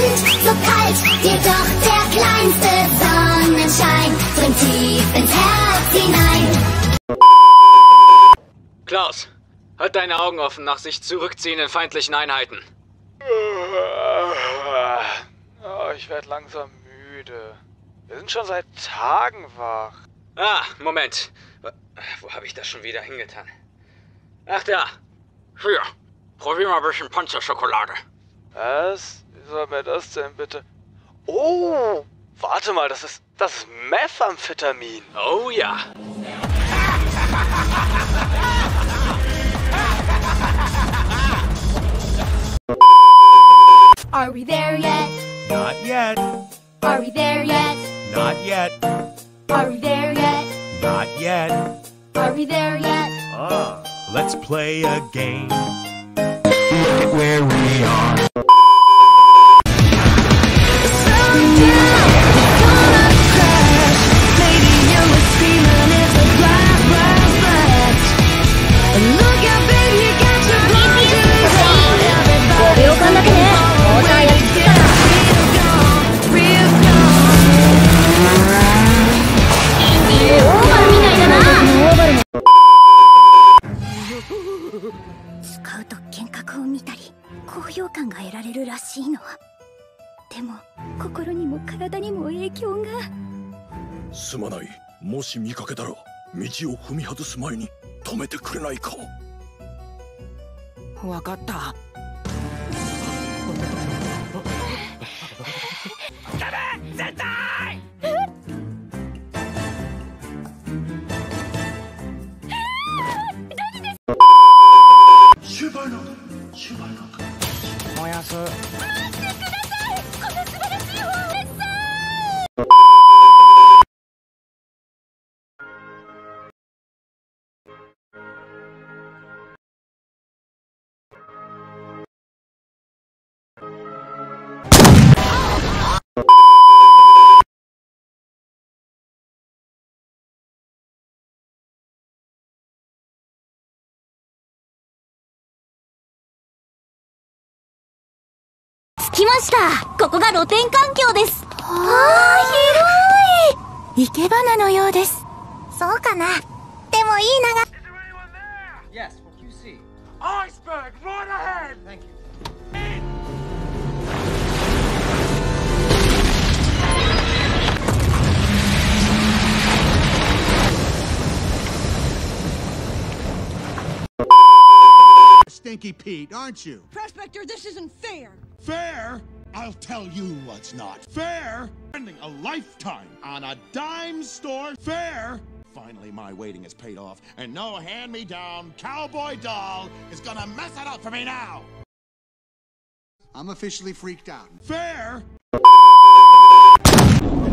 Land, so kalt, jedoch der kleinste Sonnenschein dringt tief ins Herz hinein. Klaus, halt deine Augen offen nach sich zurückziehenden feindlichen Einheiten. Oh, ich werde langsam müde. Wir sind schon seit Tagen wach. Ah, Moment. Wo habe ich das schon wieder hingetan? Ach da. Hier, probier mal ein bisschen Panzerschokolade. Was? Wie soll mir das denn bitte? Oh, warte mal, das ist Methamphetamin. Oh ja. Are we there yet? Not yet. Are we there yet? Not yet. Are we there yet? Not yet. Are we there yet? Let's play a game. Look at where we are. Panzer すまない。もし見かけたら道を踏み外す前に止めてくれないか。 わかった。ダメ！絶対！何です？ シュバナド、シュバナド。 燃やす。 待ってください！この素晴らしい方です。着きました。ここが露天環境です。広い。生け花のようです。そうかな。でもいいなが。 Yes, what you see? Iceberg right ahead. Thank you. Stinky Pete, aren't you? Prospector, this isn't fair. Fair? I'll tell you what's not fair. Spending a lifetime on a dime store. Fair? Finally, my waiting is paid off, and no hand-me-down cowboy doll is gonna mess it up for me now. I'm officially freaked out. Fair?